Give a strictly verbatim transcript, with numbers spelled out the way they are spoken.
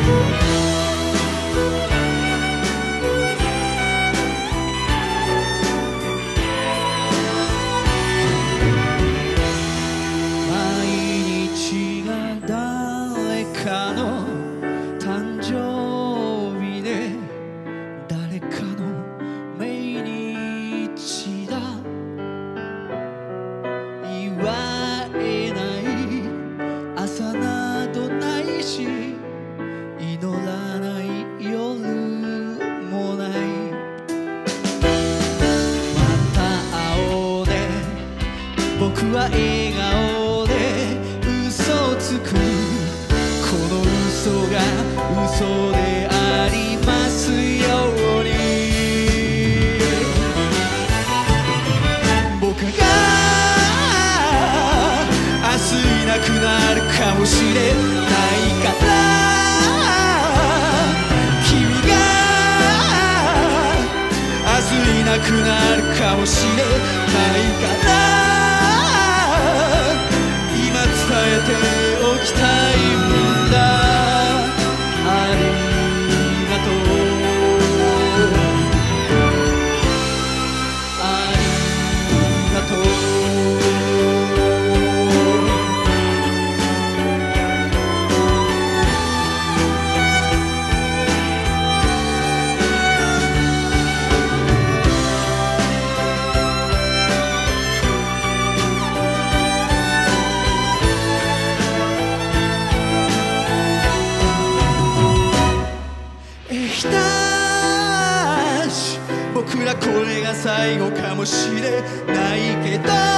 僕は笑顔で嘘をつく。この嘘が嘘でありますように。僕が明日いなくなるかもしれないから、君が明日いなくなるかもしれないから、伝えておきたいんだ。ありがとう、ありがとう。僕らこれが最後かもしれないけど、